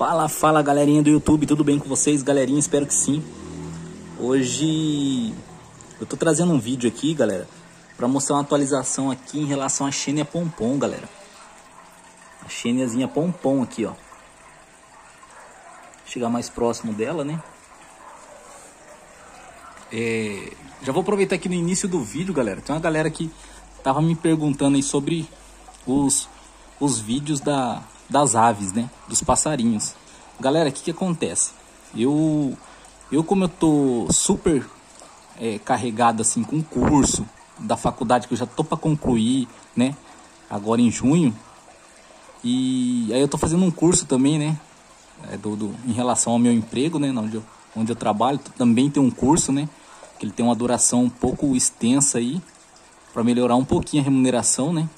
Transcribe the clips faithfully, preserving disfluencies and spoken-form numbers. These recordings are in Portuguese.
Fala, fala galerinha do YouTube, tudo bem com vocês? Galerinha, espero que sim. Hoje eu tô trazendo um vídeo aqui, galera, pra mostrar uma atualização aqui em relação à Xenia Pompom, galera. A Xeniazinha Pompom aqui, ó. Chegar mais próximo dela, né? É... Já vou aproveitar aqui no início do vídeo, galera. Tem uma galera que tava me perguntando aí sobre os, os vídeos da... das aves, né, dos passarinhos. Galera, o que que acontece? Eu, eu como eu tô super é, carregado assim com o curso da faculdade que eu já tô para concluir, né, agora em junho, e aí eu tô fazendo um curso também, né, é, do, do, em relação ao meu emprego, né, onde eu, onde eu trabalho, também tem um curso, né, que ele tem uma duração um pouco extensa aí, para melhorar um pouquinho a remuneração, né,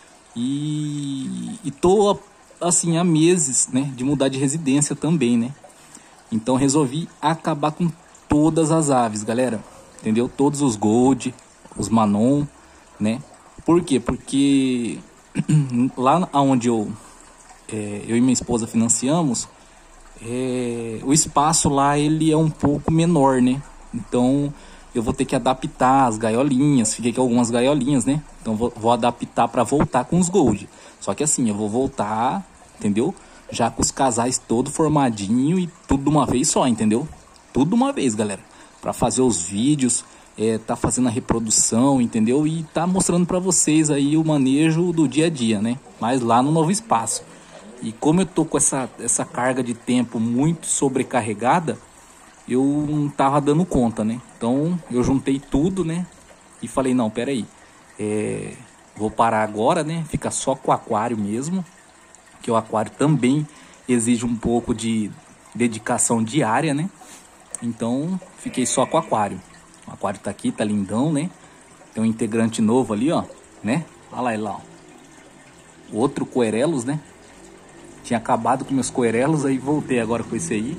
e, e tô assim há meses, né, de mudar de residência também, né. Então resolvi acabar com todas as aves, galera, entendeu? Todos os gold, os manon, né. Por quê? Porque lá onde eu é, eu e minha esposa financiamos, é, o espaço lá ele é um pouco menor, né. Então eu vou ter que adaptar as gaiolinhas, fiquei com algumas gaiolinhas, né. Então vou, vou adaptar para voltar com os gold. Só que assim, eu vou voltar, entendeu? Já com os casais todo formadinho e tudo de uma vez só, entendeu? Tudo de uma vez, galera. Para fazer os vídeos, é, tá fazendo a reprodução, entendeu? E tá mostrando para vocês aí o manejo do dia a dia, né? Mas lá no novo espaço. E como eu tô com essa, essa carga de tempo muito sobrecarregada, eu não tava dando conta, né? Então eu juntei tudo, né? E falei, não, pera aí. É... Vou parar agora, né? Fica só com o aquário mesmo. Que o aquário também exige um pouco de dedicação diária, né? Então, fiquei só com o aquário. O aquário tá aqui, tá lindão, né? Tem um integrante novo ali, ó, né? Olha lá, ele lá, ó. Outro coerelos, né? Tinha acabado com meus coerelos, aí voltei agora com esse aí.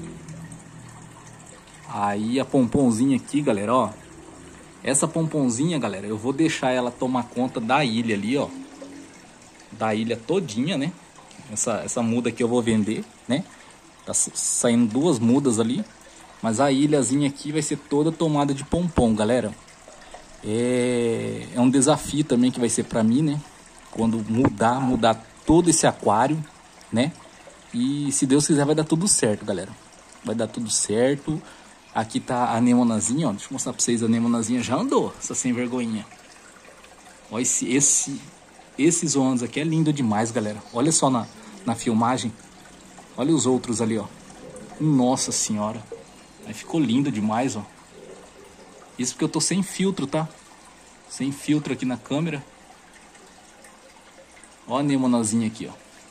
Aí a pomponzinha aqui, galera, ó. Essa pomponzinha, galera, eu vou deixar ela tomar conta da ilha ali, ó. Da ilha todinha, né? Essa, essa muda aqui eu vou vender, né? Tá saindo duas mudas ali. Mas a ilhazinha aqui vai ser toda tomada de pompom, galera. É, é um desafio também que vai ser pra mim, né? Quando mudar, mudar todo esse aquário, né? E se Deus quiser vai dar tudo certo, galera. Vai dar tudo certo. Aqui tá a anemonazinha, ó. Deixa eu mostrar pra vocês. A anemonazinha já andou, essa sem vergonhinha. Olha esse, esse, esse zoandos aqui é lindo demais, galera. Olha só na, na filmagem. Olha os outros ali, ó. Nossa senhora. Aí ficou lindo demais, ó. Isso porque eu tô sem filtro, tá? Sem filtro aqui na câmera. Ó a anemonazinha aqui, ó.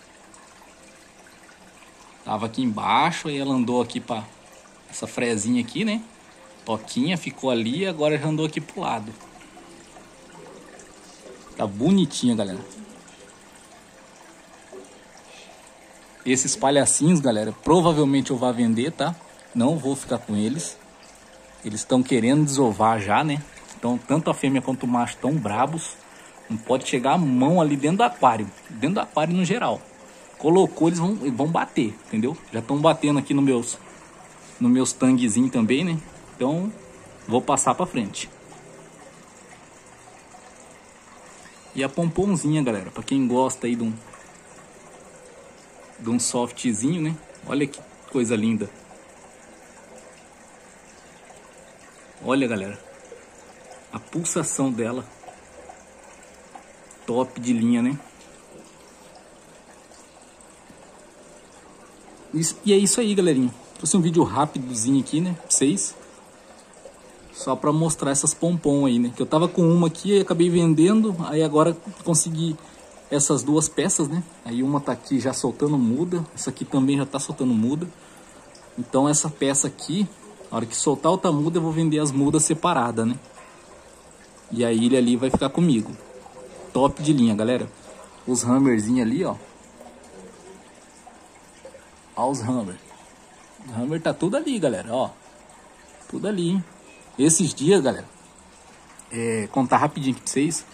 Tava aqui embaixo, aí ela andou aqui pra... essa frezinha aqui, né? Toquinha, ficou ali e agora já andou aqui pro lado. Tá bonitinha, galera. Esses palhacinhos, galera, provavelmente eu vou vender, tá? Não vou ficar com eles. Eles estão querendo desovar já, né? Então, tanto a fêmea quanto o macho estão brabos. Não pode chegar a mão ali dentro do aquário. Dentro do aquário no geral. Colocou, eles vão, vão bater, entendeu? Já estão batendo aqui nos meus... nos meus tanguezinhos também, né? Então, vou passar pra frente. E a pomponzinha, galera, pra quem gosta aí de um... de um softzinho, né? Olha que coisa linda. Olha, galera. A pulsação dela. Top de linha, né? Isso, e é isso aí, galerinha. Trouxe um vídeo rapidozinho aqui, né, pra vocês. Só pra mostrar essas pompom aí, né. Que eu tava com uma aqui e acabei vendendo. Aí agora consegui essas duas peças, né. Aí uma tá aqui já soltando muda. Essa aqui também já tá soltando muda. Então essa peça aqui, na hora que soltar outra muda, eu vou vender as mudas separadas, né. E a ilha ali vai ficar comigo. Top de linha, galera. Os hammerzinhos ali, ó. Olha os hammer. O hammer tá tudo ali, galera, ó. Tudo ali, hein? Esses dias, galera, é, contar rapidinho aqui pra vocês.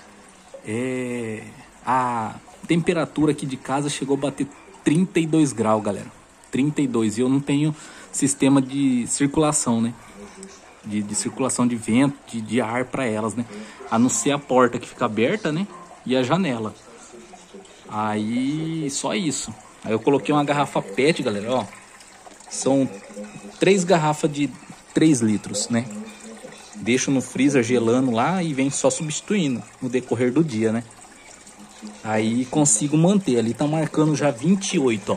É, a temperatura aqui de casa chegou a bater trinta e dois graus, galera. trinta e dois. E eu não tenho sistema de circulação, né? De, de circulação de vento, de, de ar para elas, né? A não ser a porta que fica aberta, né? E a janela. Aí, só isso. Aí eu coloquei uma garrafa pet, galera, ó. São três garrafas de três litros, né? Deixo no freezer gelando lá e vem só substituindo no decorrer do dia, né? Aí consigo manter. Ali tá marcando já vinte e oito, ó.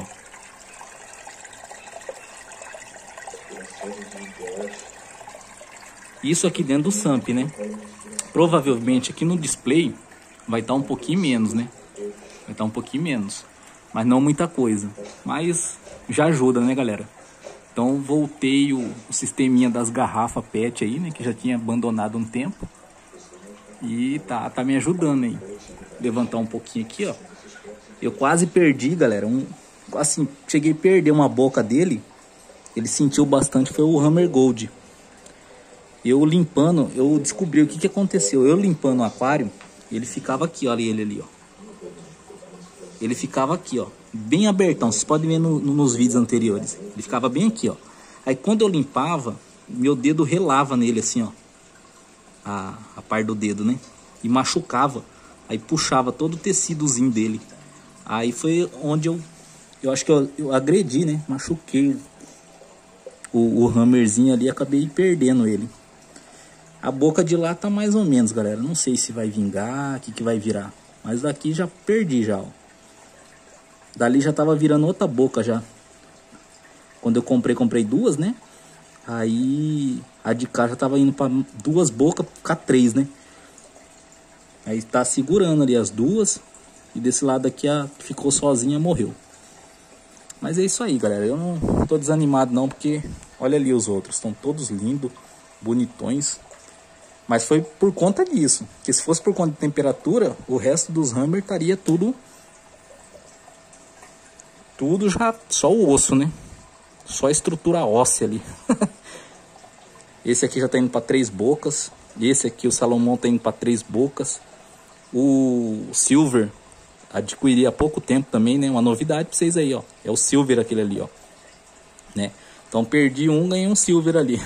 Isso aqui dentro do Samp, né? Provavelmente aqui no display vai estar um pouquinho menos, né? Vai estar um pouquinho menos. Mas não muita coisa. Mas já ajuda, né, galera? Então voltei o, o sisteminha das garrafas pet aí, né? Que já tinha abandonado um tempo. E tá, tá me ajudando aí. Levantar um pouquinho aqui, ó. Eu quase perdi, galera. Um, assim, cheguei a perder uma boca dele. Ele sentiu bastante, foi o Hammer Gold. Eu limpando, eu descobri o que que aconteceu. Eu limpando o aquário, ele ficava aqui, olha ele ali, ó. Ele ficava aqui, ó, bem abertão. Vocês podem ver no, no, nos vídeos anteriores. Ele ficava bem aqui, ó. Aí quando eu limpava, meu dedo relava nele assim, ó. A, a parte do dedo, né? E machucava. Aí puxava todo o tecidozinho dele. Aí foi onde eu, eu acho que eu, eu agredi, né? Machuquei o, o hammerzinho ali, acabei perdendo ele. A boca de lá tá mais ou menos, galera. Não sei se vai vingar, o que que vai virar. Mas daqui já perdi já, ó. Dali já tava virando outra boca já. Quando eu comprei, comprei duas, né? Aí a de cá já tava indo pra duas bocas, ficar três, né? Aí tá segurando ali as duas. E desse lado aqui a que ficou sozinha morreu. Mas é isso aí, galera. Eu não tô desanimado não, porque olha ali os outros. Estão todos lindos, bonitões. Mas foi por conta disso. Porque se fosse por conta de temperatura, o resto dos hammer estaria tudo... Tudo já... Só o osso, né? Só a estrutura óssea ali. Esse aqui já tá indo para três bocas. Esse aqui, o Salomão, tá indo para três bocas. O Silver adquiri há pouco tempo também, né? Uma novidade para vocês aí, ó. É o Silver aquele ali, ó. Né? Então perdi um, ganhei um Silver ali.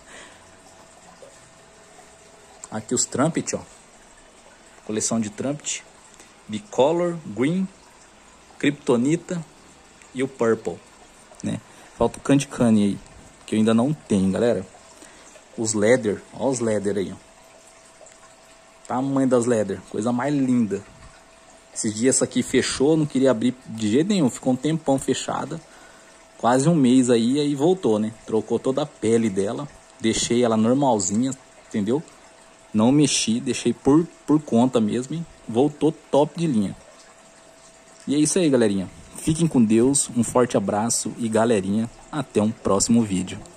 Aqui os Trumpet, ó. Coleção de Trumpet. Bicolor, Green, Kryptonita e o Purple, né? Falta o Candy Cane aí, que eu ainda não tenho, galera. Os Leather, ó os Leather aí, ó. Tamanho das Leather, coisa mais linda. Esses dias essa aqui fechou, não queria abrir de jeito nenhum. Ficou um tempão fechada. Quase um mês aí, aí voltou, né? Trocou toda a pele dela. Deixei ela normalzinha, entendeu? Não mexi, deixei por, por conta mesmo. E voltou top de linha. E é isso aí, galerinha. Fiquem com Deus, um forte abraço e galerinha, até um próximo vídeo.